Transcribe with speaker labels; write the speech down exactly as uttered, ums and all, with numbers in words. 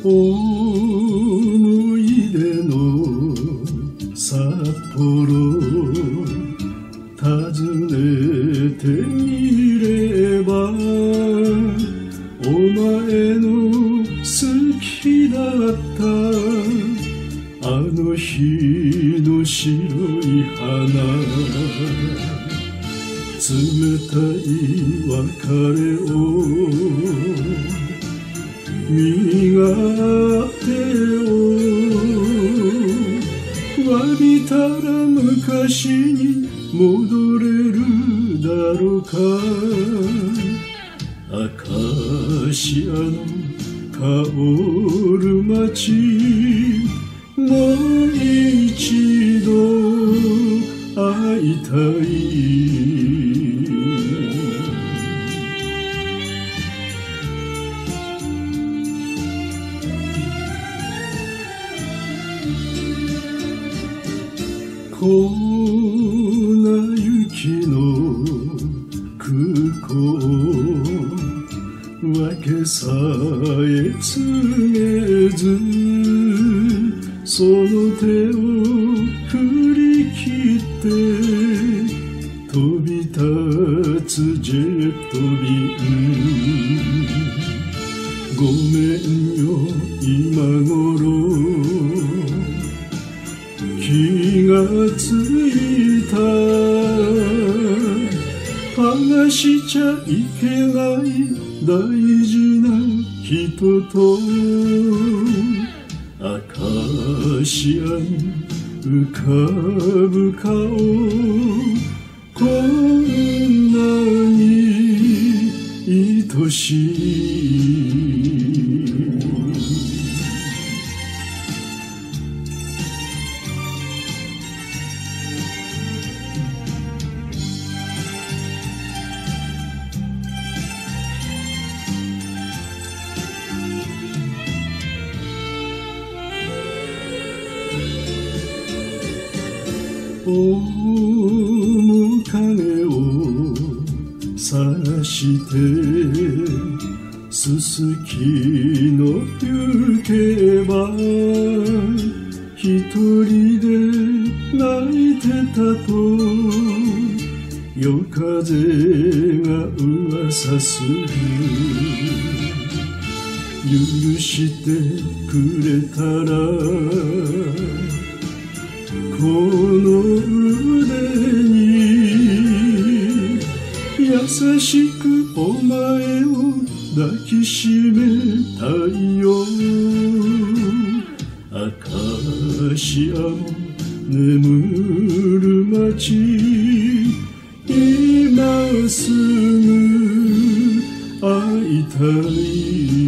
Speaker 1: 思い出の札幌訪ねてみればお前の好きだったあの日の白い花冷たい別れを身勝手を詫びたら昔に戻れるだろうかアカシアの香る街もう一度会いたい粉雪の空港わけさえ告げずその手を振り切って飛び立つジェット便ごめんよ今頃気がついた剥がしちゃいけない大事な人とアカシアに浮かぶ顔こんなに愛しい面影をさしてすすきの行けば一人で泣いてたと夜風が噂する許してくれたらこの腕に優しくお前を抱きしめたいよアカシアの眠る街今すぐ会いたい